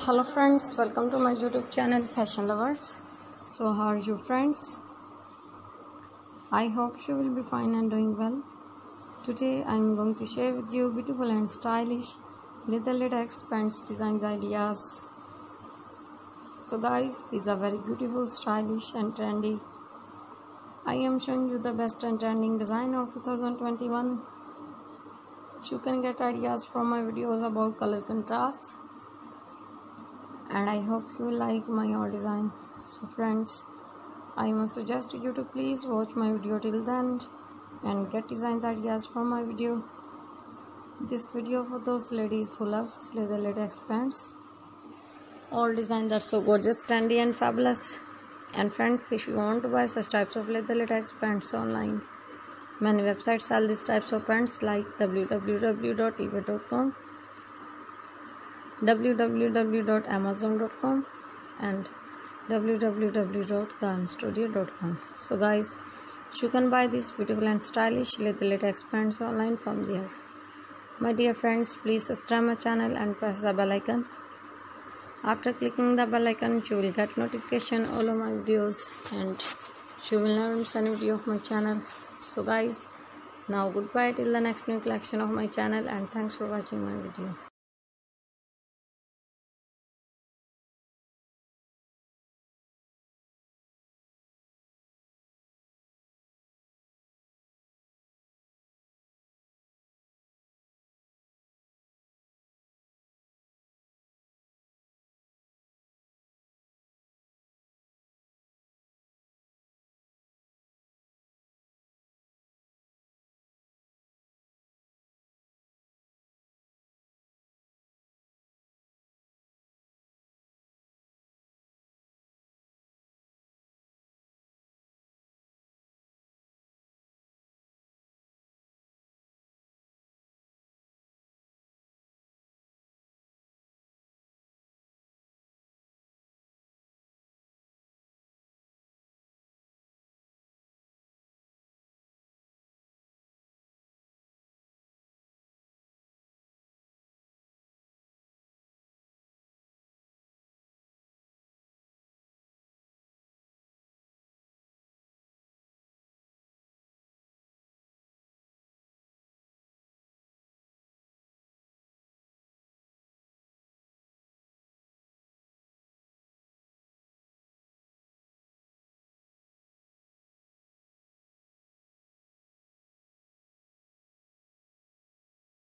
Hello friends, welcome to my YouTube channel Fashion Lovers. So how are you friends? I hope you will be fine and doing well. Today I am going to share with you beautiful and stylish leather latex pants designs ideas. So guys, these are very beautiful, stylish and trendy. I am showing you the best and trending design of 2021. You can get ideas from my videos about color contrast. And I hope you like my all design. So friends, I must suggest you to please watch my video till the end and get designs ideas from my video. This video for those ladies who loves leather latex pants. All designs are so gorgeous, trendy and fabulous. And friends, if you want to buy such types of leather latex pants online, many websites sell these types of pants like www.ebay.com, www.amazon.com and www.garnstudio.com. So guys, you can buy these beautiful and stylish leather latex pants online from there. My dear friends, please subscribe my channel and press the bell icon. After clicking the bell icon, you will get notification all of my videos and you will never miss any video of my channel. So guys, now goodbye till the next new collection of my channel, and thanks for watching my video.